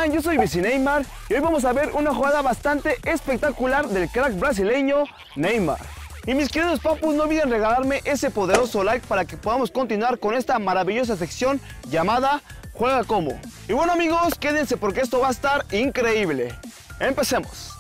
están? Yo soy Messi Neymar y hoy vamos a ver una jugada bastante espectacular del crack brasileño Neymar. Y mis queridos papus, no olviden regalarme ese poderoso like para que podamos continuar con esta maravillosa sección llamada Juega Como. Y bueno amigos, quédense porque esto va a estar increíble. Empecemos.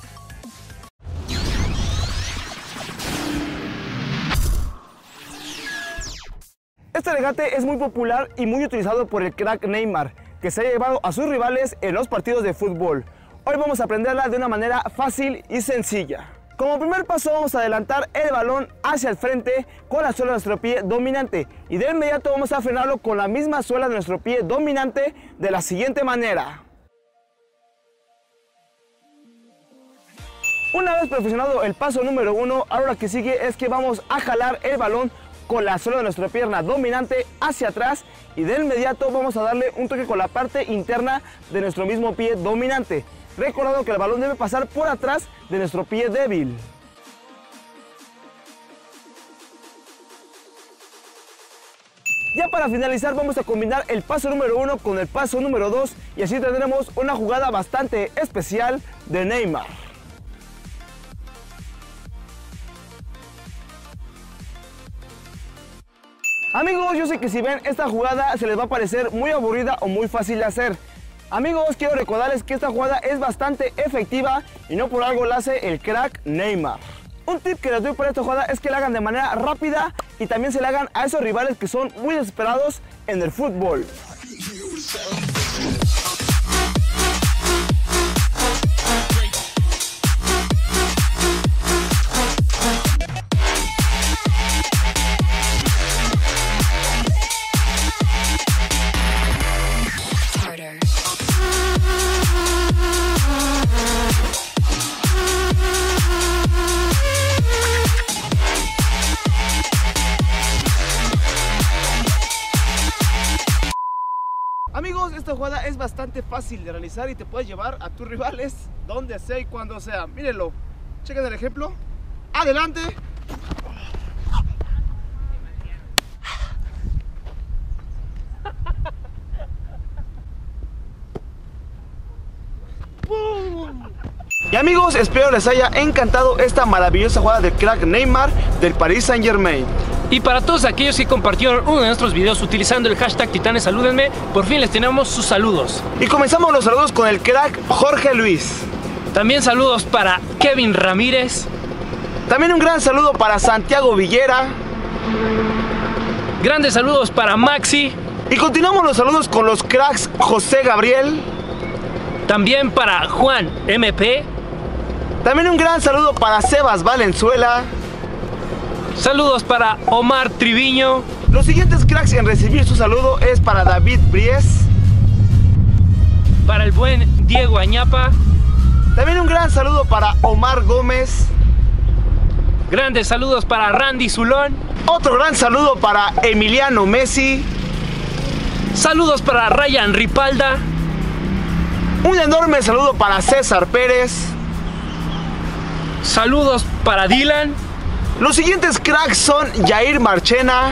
Este regate es muy popular y muy utilizado por el crack Neymar, que se ha llevado a sus rivales en los partidos de fútbol. Hoy vamos a aprenderla de una manera fácil y sencilla. Como primer paso vamos a adelantar el balón hacia el frente con la suela de nuestro pie dominante y de inmediato vamos a frenarlo con la misma suela de nuestro pie dominante de la siguiente manera. Una vez perfeccionado el paso número 1, ahora lo que sigue es que vamos a jalar el balón con la suela de nuestra pierna dominante hacia atrás y de inmediato vamos a darle un toque con la parte interna de nuestro mismo pie dominante. Recordando que el balón debe pasar por atrás de nuestro pie débil. Ya para finalizar vamos a combinar el paso número 1 con el paso número 2 y así tendremos una jugada bastante especial de Neymar. Amigos, yo sé que si ven esta jugada se les va a parecer muy aburrida o muy fácil de hacer. Amigos, quiero recordarles que esta jugada es bastante efectiva y no por algo la hace el crack Neymar. Un tip que les doy para esta jugada es que la hagan de manera rápida y también se la hagan a esos rivales que son muy desesperados en el fútbol. Amigos, esta jugada es bastante fácil de realizar y te puedes llevar a tus rivales donde sea y cuando sea. Mírenlo, chequen el ejemplo. Adelante. Y amigos, espero les haya encantado esta maravillosa jugada del crack Neymar del Paris Saint-Germain. Y para todos aquellos que compartieron uno de nuestros videos utilizando el hashtag Titanes Salúdenme, por fin les tenemos sus saludos. Y comenzamos los saludos con el crack Jorge Luis. También saludos para Kevin Ramírez. También un gran saludo para Santiago Villera. Grandes saludos para Maxi. Y continuamos los saludos con los cracks José Gabriel. También para Juan MP. También un gran saludo para Sebas Valenzuela. Saludos para Omar Triviño. Los siguientes cracks en recibir su saludo es para David Bries. Para el buen Diego Añapa. También un gran saludo para Omar Gómez. Grandes saludos para Randy Zulón. Otro gran saludo para Emiliano Messi. Saludos para Ryan Ripalda. Un enorme saludo para César Pérez. Saludos para Dylan. Los siguientes cracks son Jair Marchena.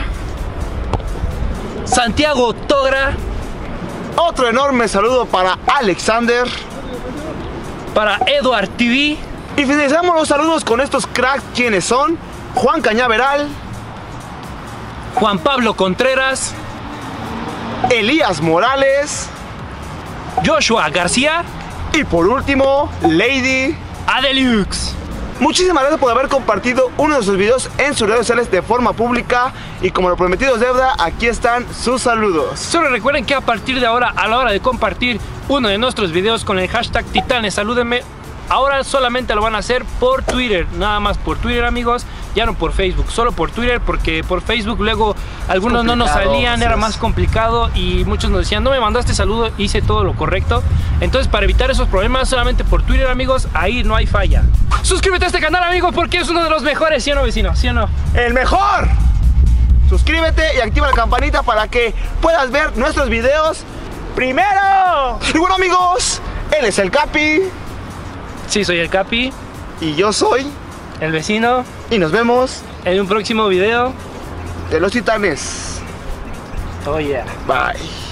Santiago Togra. Otro enorme saludo para Alexander. Para Edward TV. Y finalizamos los saludos con estos cracks, quienes son Juan Cañaveral, Juan Pablo Contreras, Elías Morales, Joshua García y por último, Lady Adelux. Muchísimas gracias por haber compartido uno de sus videos en sus redes sociales de forma pública. Y como lo prometido es deuda, aquí están sus saludos. Solo recuerden que a partir de ahora, a la hora de compartir uno de nuestros videos con el hashtag Titanes Salúdenme, ahora solamente lo van a hacer por Twitter, nada más por Twitter amigos, ya no por Facebook, solo por Twitter, porque por Facebook luego algunos no nos salían, era más complicado y muchos nos decían, no me mandaste saludo, hice todo lo correcto. Entonces para evitar esos problemas, solamente por Twitter amigos, ahí no hay falla. Suscríbete a este canal amigos porque es uno de los mejores, ¿sí o no vecino? ¿Sí o no? ¡El mejor! Suscríbete y activa la campanita para que puedas ver nuestros videos primero. Y bueno amigos, él es el Capi. Sí, soy el Capi. Y yo soy el vecino. Y nos vemos en un próximo video de los Titanes. Oh yeah. Bye.